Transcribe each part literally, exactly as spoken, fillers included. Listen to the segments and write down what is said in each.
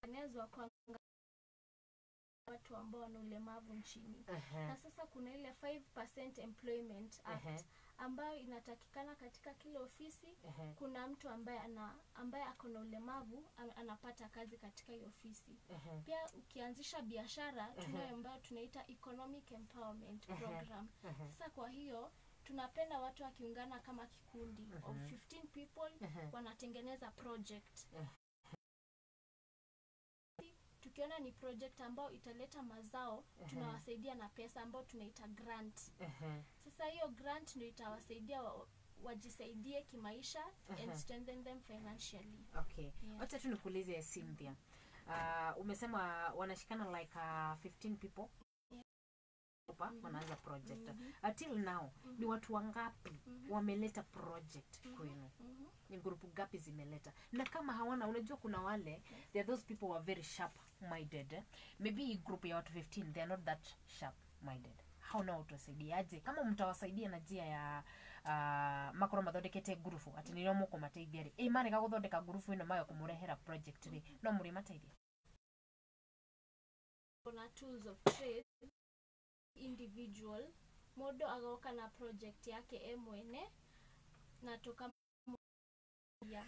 inaweza kwa watu ambao wana ulemavu nchini. Uh-huh. Na sasa kuna ile five percent Employment Act, uh-huh, ambayo inatakikana katika kila ofisi, uh-huh, kuna mtu ambaye ana ambaye ako na ulemavu anapata kazi katika hiyo ofisi. Uh-huh. Pia ukianzisha biashara, uh-huh, tunayo ambayo tunaita Economic Empowerment Program. Uh-huh. Sasa kwa hiyo tunapenda watu wakiungana kama kikundi, uh-huh, of fifteen people, uh-huh, wanatengeneza project. Uh-huh. Tukiona ni project ambao italeta mazao, uh-huh, tunawasaidia na pesa ambao tunaita grant. Uh-huh. Sasa hiyo grant ndio itawasaidia wa, wajisaidie kimaisha, uh-huh, and strengthen them financially. Okay. Wacha yeah. tu nikuulize Cynthia. Uh, umesema wanashikana like uh, fifteen people. Hapa mm -hmm. wanaanza project. Mm -hmm. Until now, mm -hmm. ni watu wangapi mm -hmm. wameleta project mm -hmm. kwenu? Mm -hmm. Ni grupu gapi zimeleta? Na kama hawana, unajua kuna wale, yes. there are those people who are very sharp minded. Eh? Maybe group ya watu fifteen, they are not that sharp minded. How na utasaidiaje? Kama mtawasaidia na njia ya uh, makoro mathondekete grupu, ati nino muko mateithia ri. Eh mane gaguthondeka grupu ino mayo kumurehera project ri. No muri mateithia. Kuna tools of trade individual modo agoka na project yake emwene na toka ya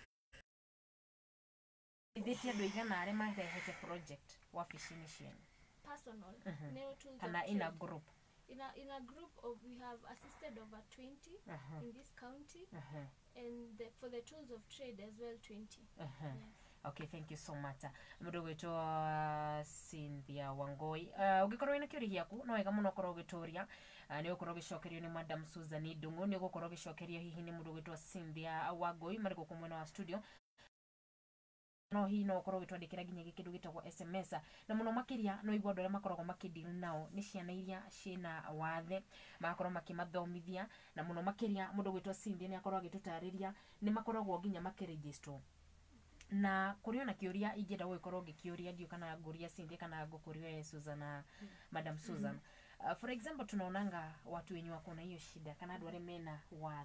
Iditia do igana are mahete project wafishini sheni personal. Uh -huh. Neo tools kana in a group in a in a group of we have assisted over twenty uh -huh. in this county uh -huh. and the, for the tools of trade as well twenty. Uh -huh. Yes. Okay, thank you so much. Mudogo to uh, Cynthia Wangoi. Uh, ugikorwo ina kiuri giaku no wega muno korwo gitoria. Uh, ni ukorwo gicokerio ni Madam Susan Ndungu, ni ukorwo gicokerio hihi ni mudogo to Cynthia Wangoi mari ko kumwena wa studio. No hi no ukorwo gitwandikira ginya gikindu gitagwo S M S na muno makiria no igwa ndore makoragwo makidili nao ni ciana iria cina wathe makorwo makimathomithia na muno makiria mudogo to Cynthia ni akorwo agitutariria ni makoragwo ginya makiregister na kuriona kiuria ingenda gukorwo ngikiuria ndio kana nguria Cynthia kana ngukuria Susan na mm. Madam Susan. Mm -hmm. uh, for example tunaonanga watu wenye wako na hiyo shida kana andu are mena wa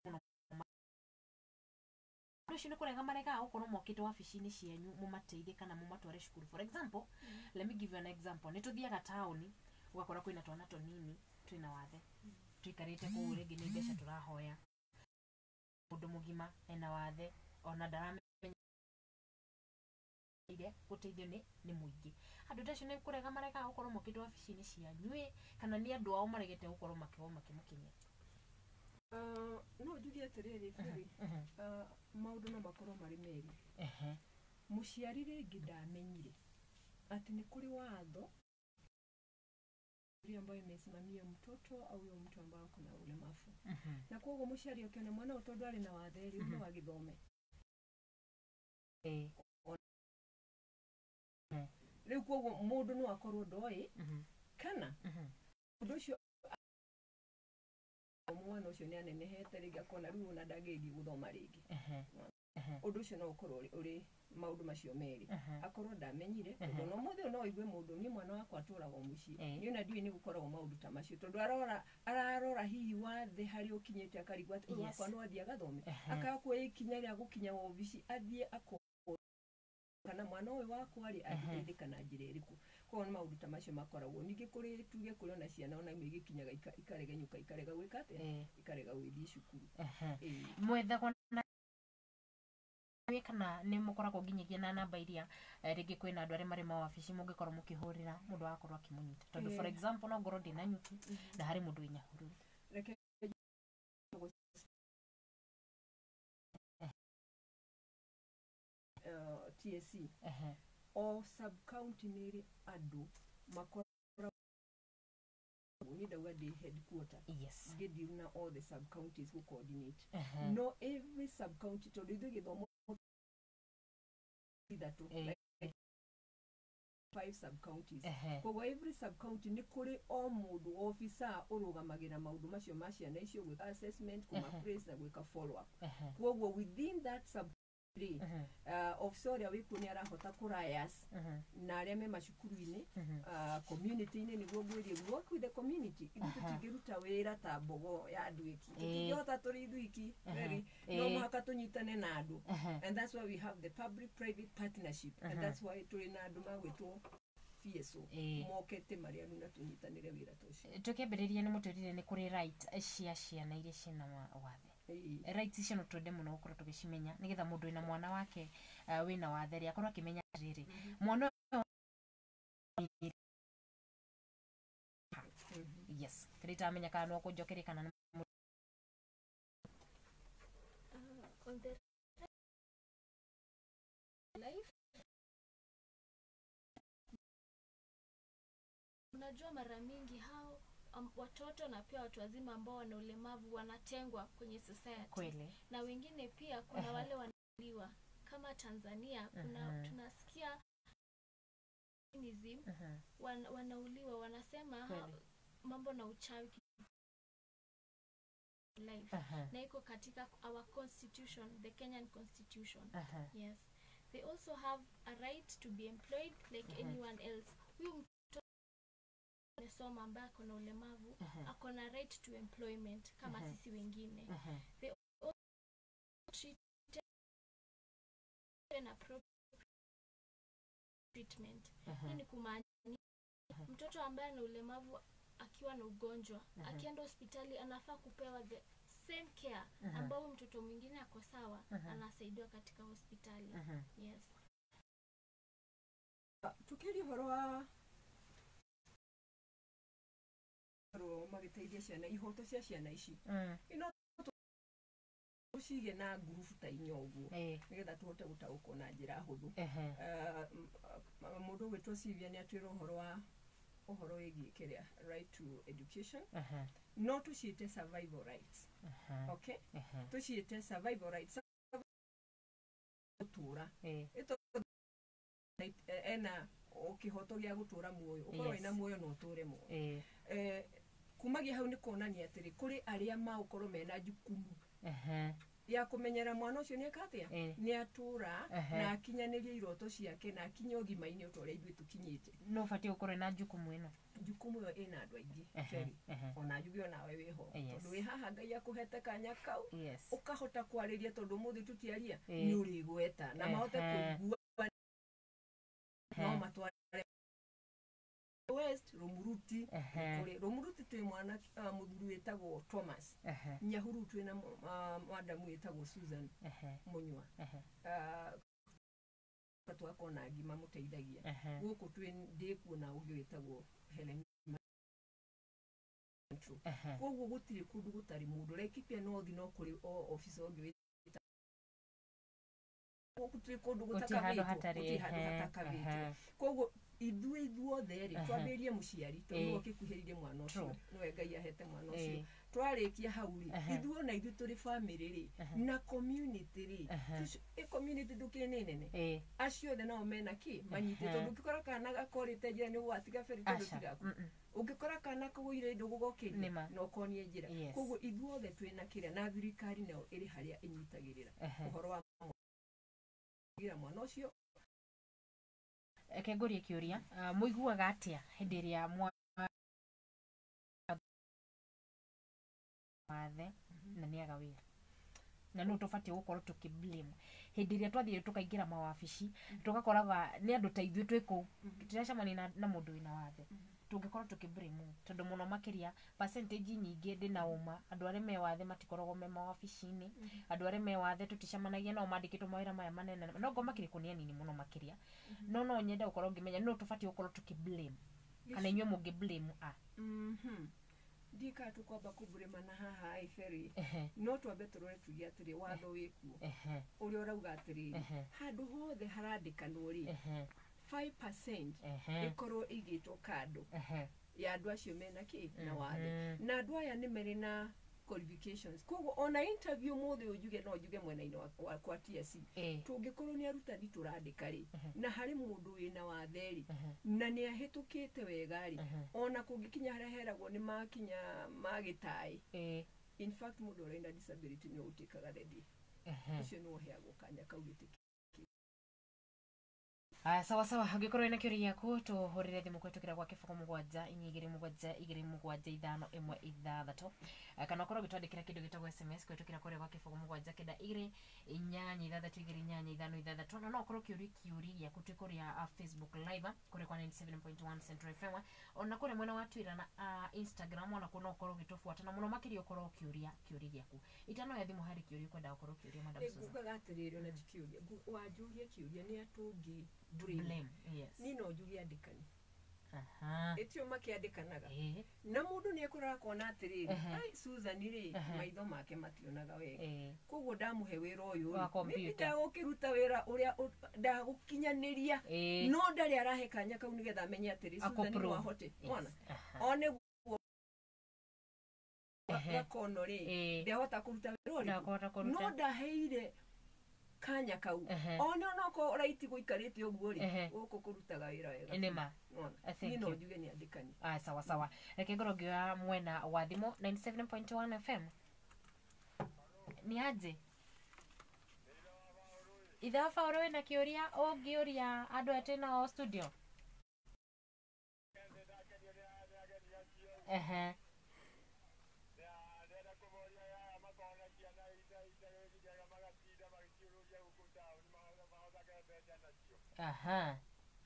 no shino kurega marega ukono mokite wabici-ini cienyu mumateithie kana mumatware cukuru. For example, mm -hmm. let me give you an example. Nituthiaga town ugakora kwina twana tonini twina wathe. Mm -hmm. Tuikarite ku rigi ni mbeca turahoya. Mundu mugima ena wathe ona darame ide guteithio ni ni muingi andu tacio ni kurega marega ukorwo mokite wabici-ini cianyu kana ni andu ao maregete ukorwo makiwa makimukinyia. Uh, no jugia terere furi uh -huh. uh, maudu no makorwo mari meri uh -huh. muciari ringi ndamenyire ati ni kuri watho ri ambayo imesimamia mtoto au yo mtu ambaye kuna ulemavu uh -huh. na kwa hiyo muciari ukiona mwana utondo ari na watheri uh -huh. no agithome eh riu kwa mundu no akorwo ndoi uh -huh. kana undu uh -huh. cio mwana ucio ni anenehete ringi akona riu na ndagegi guthoma ringi undu ucio no ukorwo uri maundu macio meri akorwo ndamenyire undu no muthe no igwe mundu ni mwana wakwa aturaga mucii ni na ndiwe ni gukoragwo maundu ta macio tondu arora ararora hihi wathe hari ukinyete akarigwa ati wakwa no athia gathome akakwo ikinya ria gukinya obici athie ako kana mwana uyu wakwa ari athindika na njira iriku kwa maundu ta macio makoragwo ningi kuri tuge kuri ona ciana ona imwe igikinyaga ikarega nyuka ikarega gwika ate ikarega gwithii cukuru mwetha kwa kana ni mukoragwo nginyagia na namba iria ringi kwina andu ari mari mawabici mungikorwo mukihurira mundu akorwo akimunyita tondu for example no ngoro ndina nyuki na hari mundu inya hururu reke uh, T S C uh -huh. o sub county niri adu makora we need a word headquarter yes get you na all the sub counties who coordinate uh -huh. no every sub county to do githomo that to like five sub counties uh -huh. kwa every sub county ni kuri o mundu officer urugamagira maundu macio macia na icio gwika assessment kuma uh -huh. praise na gwika follow up uh -huh. kwa within that sub uh, officer ũrĩa wĩkuo nĩ arahota kũrayas na arĩa me macukuru-inĩ uh, community-inĩ nĩguo ngwĩrie work with the community ithuĩ tũtingĩruta wĩra ta mbogo ya andũ iki tũtingĩhota tũrĩ ithuĩ iki no mũhaka tũnyitane na andũ and that's why we have the public private partnership and that's why tũrĩ na andũ magwĩtwo P S O mokete marĩa rĩu na tũnyitanĩre wĩra ta ũcio. Tũkĩambĩrĩria nĩ mũtũrire nĩ kũrĩ right cia ciana iria ciĩna wathe rights icio no twende mũno gũkorwo tũgĩcimenya nĩgetha mũndũ wĩna mwana wake wĩna wathe rĩ akorwo akĩmenya rĩrĩ mwana yes kĩrĩta amenya kana no kũnjokeria kana on the life. Unajua mara mingi hao um, watoto na pia watu wazima ambao wana ulemavu wanatengwa kwenye society. Kweli. Na wengine pia kuna uh-huh. wale wanauliwa kama Tanzania kuna uh-huh. tunasikia uh-huh. wan, wanauliwa wanasema ha, mambo na uchawi life uh-huh. na iko katika our constitution, the Kenyan constitution. Uh-huh. Yes. They also have a right to be employed like uh-huh. anyone else. Huyu soma ambaye ako na ulemavu uh-huh. ako na right to employment kama uh-huh. sisi wengine. Uh-huh. They also treat an appropriate treatment. Uh-huh. Hii ni kumaanisha uh-huh. mtoto ambaye ana ulemavu akiwa na ugonjwa uh-huh. akienda hospitali anafaa kupewa the same care uh-huh. ambao mtoto mwingine ako sawa uh-huh. anasaidiwa katika hospitali. Uh-huh. Yes. Tukiri horo wa ro magiteithia ciana ihoto cia ciana ici ino ucige na group ta inyo uguo nigetha tuhote gutaũkwo na njĩra hũthũ mũndũ witũ Sylvia nĩ atwĩra ũhoro wa ũhoro wĩgiĩ kĩrĩa right to education no tuciĩte survival rights okay tuciĩte survival rights gũtũra ito ena ũkĩhoto gĩa gũtũra muoyo ũkorwo ina muoyo no ũtũre muoyo eh kumagia hau ni kuonania atiri kuri aria maukorwo mena jukumu ehe ya kumenyera mwana ucio ni akatia ni atura na akinyaniria iroto ciake na akinye ũgima-inĩ ũtore ithuĩ tukinyite no bati ukorwo na jukumu ĩno jukumu yo ina andũ aingĩ feri ona jugio nawe wiho tondu wi haha Ngai akuhete kanya kau ukahota kwarĩria tondu muthi tutiaria ni urigweta na mahote kuigua no matware West Romuruti kuri Romuruti twi mwana muthuru wetagwo Thomas Nyahuru twi na madamu wetagwo Susan Munywa patwa kona ngima muteithagia guku twi ndikuona ungi wetagwo Helen koguo gutiri kundu gutari mundu rekipia no thi no kuri office ungi gutiri kundu gutakavitu koguo ithuĩ ithuothe rĩ twambĩrĩrie mũciari tondũ okĩkuhĩrĩrie mwana ũcio nĩwe Ngai ahete mwana ũcio twarĩkia hau rĩ ithuĩ na ithuĩ tũrĩ family rĩ na community rĩ ĩ community ndũkĩnĩ nene acio othe nao mena kĩ manyitĩ tondũ ũngĩkora kana gakorĩte njĩra nĩ ũgwatiga beri tondũ tigaku ũngĩkora kana kũgũire indo gũgokĩria no konie njĩra koguo ithuothe twĩna kĩrĩa na thirikari nayo ĩrĩ harĩa ĩnyitagĩrĩra ũhoro wa mwana ũcio eke ngorie kiuria muiguaga atia hindi ria wathe na ni aga wira na no tufati gukorwo tukiblame hindi ria twathire tukaingira mawabici tugakoraga ni andu ta ithuĩ twiko tiracamania na mundu wina wathe tungikorwo tukiblame tondu muno makiria percentage nyingi ndina uma andu aria me wathe matikoragwo me mawabici-ini andu aria me wathe tuticamanagia nao mandikitwo mawira maya manene no ngo makiri kunia nini muno makiria no no nyenda gukorwo ngimenya no tufati gukorwo tukiblame kana inyuĩ mũngĩblame a mhm ndika tukwamba kublame na haha iferi no twambe turore tugia atiri watho wikuo uria urauga atiri handu hothe harandikanwo ri five percent ikorwo igitwo kando ya andu acio mena ki na wathe na andu aya ni meri na qualifications koguo ona interview mothe ujuge no ujuge mwena-inĩ wa kwa T S C tungikorwo ni arutani turandika ri na hari mundu wina wathe ri na ni ahitukite wega ri ona kungikinya haria heragwo ni makinya magitai in fact mundu urenda disability ni utikaga ready ucio no heagwo kanya kau giti aya sawa sawa angikorwo ina kiuri yaku tuhurire thimu kwetukira gwa kifuko mugwanja inyigiri mugwanja igiri mugwanja ithano imwe ithathatu kana korwo gitwandikira kindu gitagwo S M S kwetukira kore gwa kifuko mugwanja kenda igiri inyanya ithathatu igiri inyanya ithano ithathatu no no korwo kiuri kiuri yaku twikuria Facebook live kore kwa ninety-seven point one Central F M ona kore mwena wa Twitter na uh, Instagram ona kuno korwo gitufuata na muno makirio korwo kiuria kiuri yaku itano ya thimu hari kiuri kwenda korwo kiuria madam Susan ngugaga atiriri ona tikiuria wanjuria kiuria ni atungi blame yes nino njugia andikani aha etio makiandikanaga eh na mundu ni ekuraga kona atiriri ai Susan ri maitho make mationaga wega koguo ndamuhe wira uyu nda gukiruta wira uria nda gukinyaniria no ndari arahe kanya kau nigetha amenye atiri Susan ni wahote ona one gakono ri ndahota kuruta wira uri no ndaheire kanya kau ona no ko right guikarite oguo ri guko kurutaga wira wega enema ni no njuge ni andikani ah sawa sawa reke ngorogio mwena wa thimo ninety-seven point one F M ni aje itha fauro na kiuria o giuria ando atena o studio ehe aha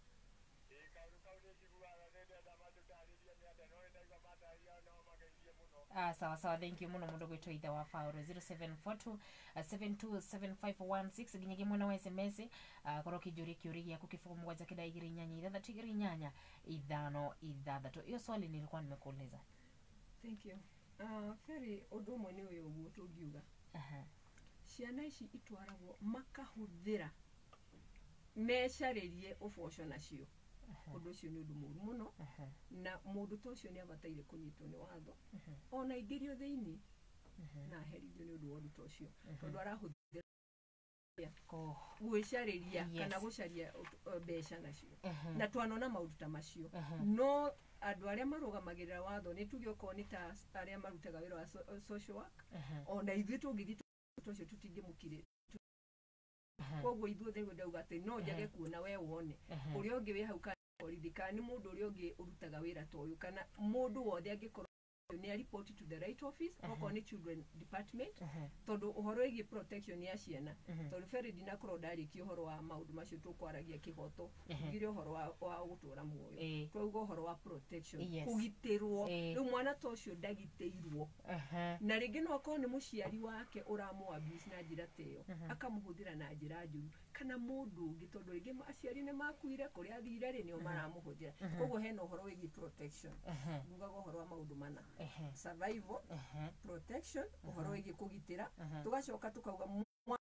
ah sawa sawa thank you muno mundu gwitwa itha wa fauro zero seven four two seven two seven five one six ginyege mwana wa S M S uh, koro kijuri kiuri ya kukifuko mgwaja kida igiri nyanya ithathatu igiri nyanya ithano ithathatu iyo swali nilikuwa nimekuuliza thank you ah uh, very undu mwe ni uyu uguo tungiuga aha ciana ici itwaragwo makahuthira mecaririe uboco nacio undu ucio ni undu muru muno na mundu to ucio ni abataire kunyitwo ni watho ona ingirio thiini na herithio ni undu wa undu to ucio tondu arahuthira ko gwicariria kana gucaria mbeca nacio na twanona maundu ta macio no andu aria marugamagirira watho ni tuge ko ni ta aria marutaga wira wa social work ona ithuĩ tungithii tucio tutingimukire koguo ithuĩ thego ndauga ati no njage kuona we wone uria ungi wi hau kana orithika ni mundu uria ungi urutaga wira to uyu kana mundu wothe angikorwo ni report to the right office oko ni children department tondu uhoro igi protection ya ciana tondu feri dina kro ndari ki uhoro wa maundu macio tukwaragia kihoto ngire uhoro wa wa gutura muoyo twaguo uhoro wa protection kugitirwo riu mwana to cio ndagiteirwo na ringi no ko ni muciari wake uramu abuse na njira teyo akamuhuthira na njira njuru kana mundu ungi tondu ringi aciari ni makuire kuria athire ri nio maramuhuthira koguo hena uhoro wigi protection nguga uhoro wa maundu mana survival protection uhoro wigi kugitira tugacoka tukauga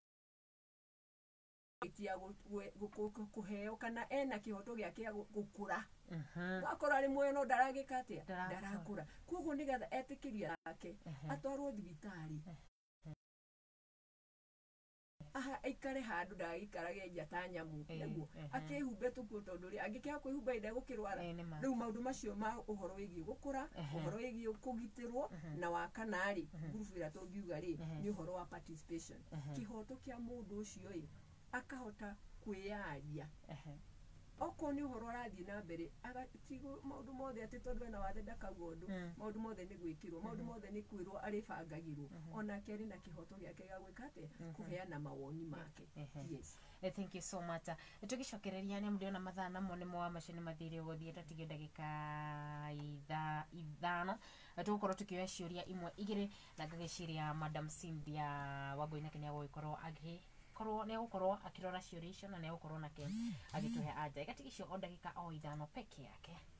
itia kuheo kana ena kihoto giake gukura akora ari muoyo no ndaragika atia ndarakura koguo nigetha etikiria yake atwarwo thibitari aha ikare handu ndagikarage njata nyamu neguo akihumbe tukuo tondu ri angikia kwihumba inde gukirwara riu maundu macio ma uhoro wigi gukura uhoro wigi kugitirwo na wakanari group ira tungiuga ri ni uhoro wa participation kihoto kia mundu ucio ri akahota kwiyaria oko ni uhoro rathi na mbere agatigo maundu mothe ati tondu ena wathe ndakagondu maundu mothe ni gwikirwo maundu mothe ni kwirwo ari bangagirwo ona keri na kihoto giake ga gwikate kuheana mawoni make yes I thank you so much tugicokereria ni mdiona mathana mo ni mo macini mathire guthie tatige ndagika itha ithano tugukorwo tukioya ciuria imwe igiri na ngagiciria madam Cynthia Wangui Kenya gukorwo agi korwo ne gukorwo akirora ciuria icio na ne gukorwo nake agituhe aja igatigicio o ndagika o ithano peke yake.